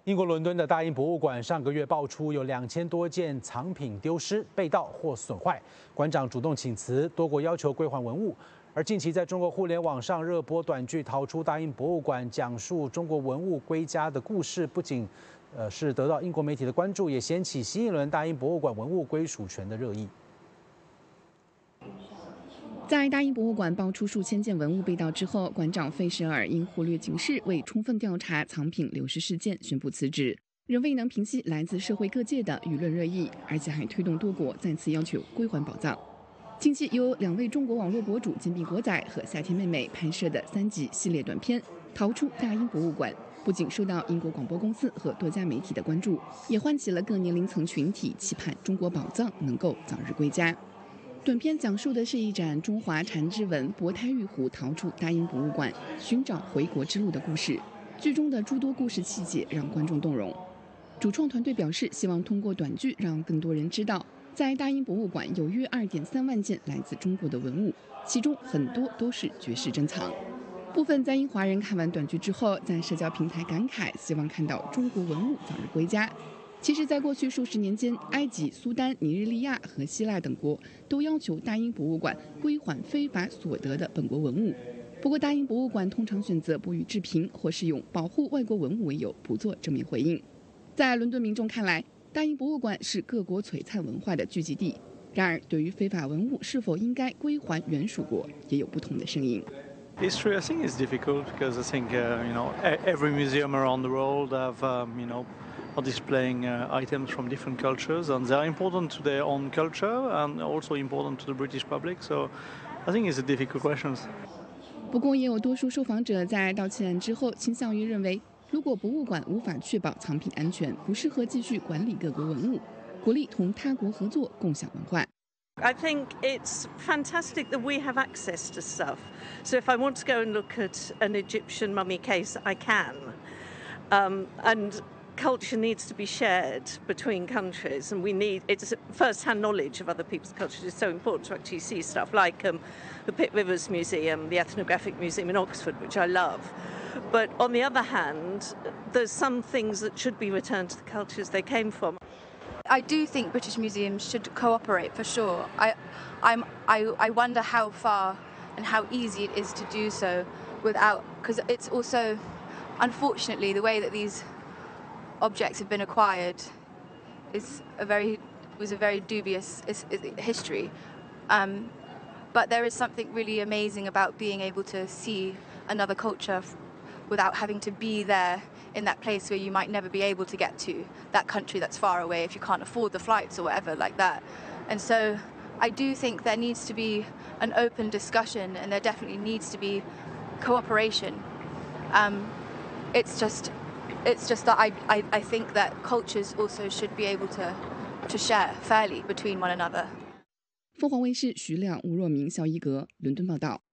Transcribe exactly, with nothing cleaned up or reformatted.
英国伦敦的大英博物馆上个月爆出有两千多件藏品丢失、被盗或损坏，馆长主动请辞，多国要求归还文物。而近期在中国互联网上热播短剧《逃出大英博物馆》，讲述中国文物归家的故事，不仅呃是得到英国媒体的关注，也掀起新一轮大英博物馆文物归属权的热议。 在大英博物馆爆出数千件文物被盗之后，馆长费舍尔因忽略警示，未充分调查藏品流失事件，宣布辞职，仍未能平息来自社会各界的舆论热议，而且还推动多国再次要求归还宝藏。近期由两位中国网络博主煎饼国仔和夏天妹妹拍摄的三集系列短片《逃出大英博物馆》，不仅受到英国广播公司和多家媒体的关注，也唤起了各年龄层群体期盼中国宝藏能够早日归家。 短片讲述的是一展中华缠枝纹薄胎玉壶逃出大英博物馆，寻找回国之路的故事。剧中的诸多故事细节让观众动容。主创团队表示，希望通过短剧让更多人知道，在大英博物馆有约二点三万件来自中国的文物，其中很多都是绝世珍藏。部分在英华人看完短剧之后，在社交平台感慨，希望看到中国文物早日归家。 其实，在过去数十年间，埃及、苏丹、尼日利亚和希腊等国都要求大英博物馆归还非法所得的本国文物。不过，大英博物馆通常选择不予置评，或是用保护外国文物为由不做正面回应。在伦敦民众看来，大英博物馆是各国璀璨文化的聚集地。然而，对于非法文物是否应该归还原属国，也有不同的声音。 History, I think, is difficult because I think uh, you know every museum around the world have um, you know are displaying uh, items from different cultures, and they are important to their own culture and also important to the British public. So, I think it's a difficult question. 不过，也有多数受访者在道歉之后倾向于认为，如果博物馆无法确保藏品安全，不适合继续管理各国文物，鼓励同他国合作共享文化。 I think it's fantastic that we have access to stuff. So if I want to go and look at an Egyptian mummy case, I can. Um, and culture needs to be shared between countries, and we need it's first-hand knowledge of other people's cultures is so important to actually see stuff like um, the Pitt Rivers Museum, the Ethnographic Museum in Oxford, which I love. But on the other hand, there's some things that should be returned to the cultures they came from. I do think British museums should cooperate for sure. I, I'm, I, I wonder how far and how easy it is to do so without, because it's also, unfortunately, the way that these objects have been acquired is a very was a very dubious is, is history. Um, but there is something really amazing about being able to see another culture without having to be there in that place where you might never be able to get to, that country that's far away if you can't afford the flights or whatever like that. And so I do think there needs to be an open discussion, and there definitely needs to be cooperation. Um, it's just it's just that I, I, I think that cultures also should be able to, to share fairly between one another. 凤凰卫视徐亮、吴若明、肖一格伦敦报道。